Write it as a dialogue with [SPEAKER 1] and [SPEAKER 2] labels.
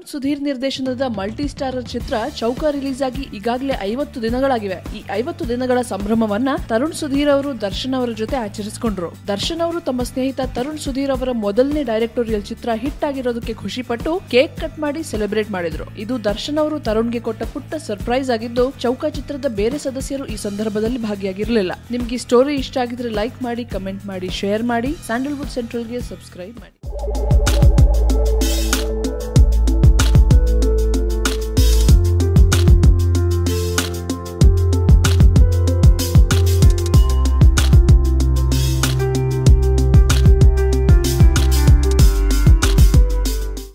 [SPEAKER 1] ಸುಧೀರ್ ನಿರ್ದೇಶನದ multi starrer ಚಿತ್ರ ಚೌಕ release ಆಗಿ ಈಗಾಗಲೇ 50 ದಿನಗಳಾಗಿವೆ. ಈ 50 ದಿನಗಳ ಸಂಭ್ರಮವನ್ನ ತರುಣ್ ಸುಧೀರ್ ಅವರು ದರ್ಶನ್ ಅವರ ಜೊತೆ ಆಚರಿಸಿಕೊಂಡ್ರು. ದರ್ಶನ್ ಅವರು ತಮ್ಮ ಸ್ನೇಹಿತ ತರುಣ್ ಸುಧೀರ್ ಅವರ ಮೊದಲನೇ ಡೈರೆಕ್ಟೋರಿಯಲ್ ಚಿತ್ರ ಹಿಟ್ ಆಗಿರೋದಕ್ಕೆ ಖುಷಿಪಟ್ಟು ಕೇಕ್ ಕಟ್ ಮಾಡಿ ಸೆಲೆಬ್ರೇಟ್ ಮಾಡಿದ್ರು. ಇದು ದರ್ಶನ್ ಅವರು ತರುಣ್ಗೆ ಕೊಟ್ಟ ಪುಟ್ಟ ಸರ್ಪ್ರೈಸ್ ಆಗಿದ್ದು, ಚೌಕ ಚಿತ್ರದ ಬೇರೆ ಸದಸ್ಯರು ಈ ಸಂದರ್ಭದಲ್ಲಿ ಭಾಗಿಯಾಗಿರಲಿಲ್ಲ. ನಿಮ್ಗೆ ಈ ಸ್ಟೋರಿ ಇಷ್ಟ ಆಗಿದ್ರೆ ಲೈಕ್ ಮಾಡಿ, ಕಮೆಂಟ್ ಮಾಡಿ, ಶೇರ್ ಮಾಡಿ. ಸ್ಯಾಂಡಲ್ವುಡ್ ಸೆಂಟ್ರಲ್ಗೆ ಸಬ್ಸ್ಕ್ರೈಬ್ ಮಾಡಿ.